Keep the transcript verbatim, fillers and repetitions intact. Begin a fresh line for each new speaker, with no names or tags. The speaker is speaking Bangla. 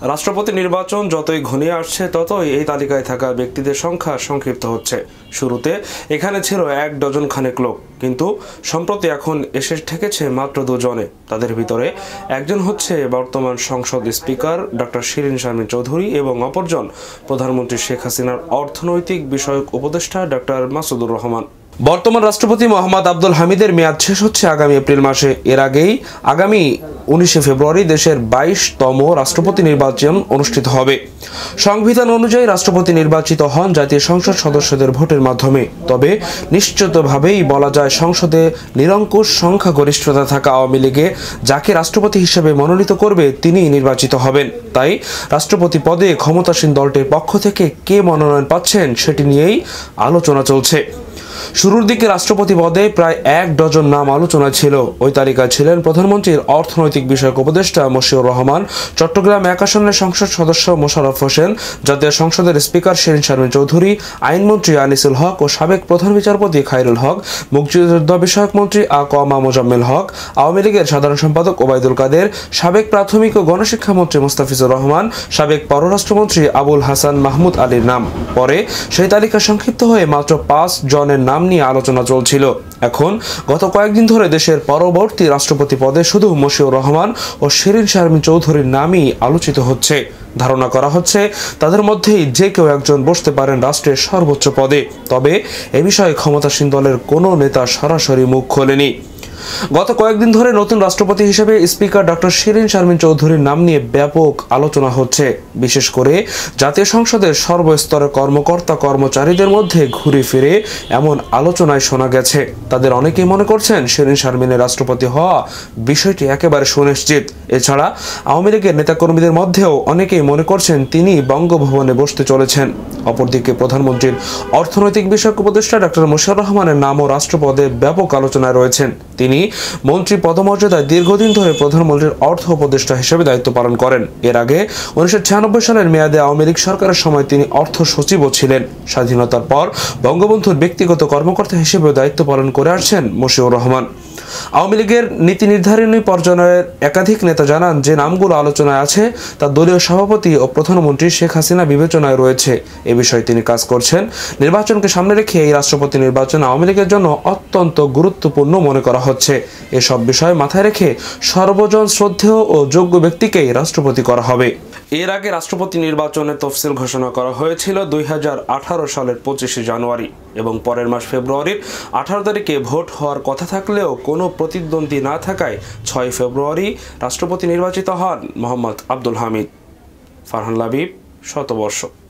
রাষ্ট্রপতি নির্বাচন যতই ঘনিয়ে আসছে ততই এই তালিকায় থাকা ব্যক্তিদের সংখ্যা সংক্ষিপ্ত হচ্ছে। শুরুতে এখানে ছিল এক ডজন খানেক লোক, কিন্তু সম্প্রতি এখন এসে ঠেকেছে মাত্র দুজনে। তাদের ভিতরে একজন হচ্ছে বর্তমান সংসদ স্পিকার ডক্টর শিরীন শারমিন চৌধুরী এবং অপরজন প্রধানমন্ত্রী শেখ হাসিনার অর্থনৈতিক বিষয়ক উপদেষ্টা ডক্টর মাসুদুর রহমান। বর্তমান রাষ্ট্রপতি মোহাম্মদ আব্দুল হামিদের মেয়াদ শেষ হচ্ছে আগামী এপ্রিল মাসে। এর আগেই আগামী উনিশে ফেব্রুয়ারি দেশের বাইশতম রাষ্ট্রপতি নির্বাচন অনুষ্ঠিত হবে। সংবিধান অনুযায়ী রাষ্ট্রপতি নির্বাচিত হন জাতীয় সংসদ সদস্যদের ভোটের মাধ্যমে। তবে নিশ্চিতভাবেই বলা যায়, সংসদে নিরঙ্কুশ সংখ্যাগরিষ্ঠতা থাকা আওয়ামী লীগে যাকে রাষ্ট্রপতি হিসেবে মনোনীত করবে তিনিই নির্বাচিত হবেন। তাই রাষ্ট্রপতি পদে ক্ষমতাসীন দলটির পক্ষ থেকে কে মনোনয়ন পাচ্ছেন সেটি নিয়েই আলোচনা চলছে। শুরুর দিকে রাষ্ট্রপতি পদে প্রায় এক ডজন নাম আলোচনায় ছিল। ওই তালিকায় ছিলেন প্রধানমন্ত্রীর অর্থনৈতিক বিষয়ক উপদেষ্টা মশিউর রহমান, চট্টগ্রাম এক আসনের সংসদ সদস্য মোশাররফ হোসেন, জাতীয় সংসদের স্পিকার শিরীন শারমিন চৌধুরী, আইনমন্ত্রী আনিসুল হক ও সাবেক প্রধান বিচারপতি খায়রুল হক, মুক্তিযোদ্ধা বিষয়ক মন্ত্রী আ ক মা মোজাম্মেল হক, আওয়ামী লীগের সাধারণ সম্পাদক ওবায়দুল কাদের, সাবেক প্রাথমিক ও গণশিক্ষামন্ত্রী মোস্তাফিজুর রহমান, সাবেক পররাষ্ট্রমন্ত্রী আবুল হাসান মাহমুদ আলীর নাম। পরে সেই তালিকা সংক্ষিপ্ত হয়ে মাত্র পাঁচ জনের নাম নিয়ে আলোচনা চলছিল। এখন গত কয়েকদিন ধরে দেশের পরবর্তী রাষ্ট্রপতি পদে শুধু মশিউর রহমান ও শিরীন শারমিন চৌধুরীর নামই আলোচিত হচ্ছে। ধারণা করা হচ্ছে তাদের মধ্যেই যে কেউ একজন বসতে পারেন রাষ্ট্রের সর্বোচ্চ পদে। তবে এ বিষয়ে ক্ষমতাসীন দলের কোনো নেতা সরাসরি মুখ খোলেনি। গত কয়েকদিন ধরে নতুন রাষ্ট্রপতি হিসেবে স্পিকার ডক্টর শিরীন শারমিন চৌধুরীর নাম নিয়ে ব্যাপক আলোচনা হচ্ছে। বিশেষ করে জাতীয় সংসদের সর্বস্তরের কর্মকর্তা কর্মচারীদের মধ্যে ঘুরে ফিরে এমন আলোচনায় শোনা গেছে। তাদের অনেকেই মনে করছেন শিরীন শারমিনের রাষ্ট্রপতি হওয়া বিষয়টি একেবারে সুনিশ্চিত। এছাড়া আওয়ামী লীগের নেতাকর্মীদের মধ্যেও অনেকেই মনে করছেন তিনি বঙ্গভবনে বসতে চলেছেন। অপরদিকে প্রধানমন্ত্রীর অর্থনৈতিক বিষয়ক উপদেষ্টা ডক্টর মুশিউর রহমানের নামও রাষ্ট্রপদে ব্যাপক আলোচনায় রয়েছেন। তিনি মন্ত্রী পদমর্যাদায় দীর্ঘদিন ধরে প্রধানমন্ত্রীর অর্থ উপদেষ্টা হিসেবে দায়িত্ব পালন করেন। এর আগে উনিশশো ছিয়ানব্বই সালের মেয়াদে আওয়ামী লীগ সরকারের সময় তিনি অর্থ সচিবও ছিলেন। স্বাধীনতার পর বঙ্গবন্ধুর ব্যক্তিগত কর্মকর্তা হিসেবেও দায়িত্ব পালন করে আসছেন মশিউর রহমান। আওয়ামী লীগের নীতি নির্ধারণী পর্যায়ের একাধিক নেতা জানান, যে নামগুলো আলোচনায় আছে তা দলীয় সভাপতি ও প্রধানমন্ত্রী শেখ হাসিনা বিবেচনায় রয়েছে। এ বিষয়ে তিনি কাজ করছেন। নির্বাচনকে সামনে রেখে এই রাষ্ট্রপতি নির্বাচন আওয়ামী লীগের জন্য অত্যন্ত গুরুত্বপূর্ণ মনে করা হচ্ছে। এসব বিষয় মাথায় রেখে সর্বজন শ্রদ্ধেয় ও যোগ্য ব্যক্তিকেই রাষ্ট্রপতি করা হবে। এর আগে রাষ্ট্রপতি নির্বাচনের তফসিল ঘোষণা করা হয়েছিল দুই হাজার আঠারো সালের পঁচিশে জানুয়ারি এবং পরের মাস ফেব্রুয়ারির আঠারো তারিখে ভোট হওয়ার কথা থাকলেও কোনো প্রতিদ্বন্দ্বী না থাকায় ছয় ফেব্রুয়ারি রাষ্ট্রপতি নির্বাচিত হন মোহাম্মদ আব্দুল হামিদ। ফারহান লাবিব, শতবর্ষ।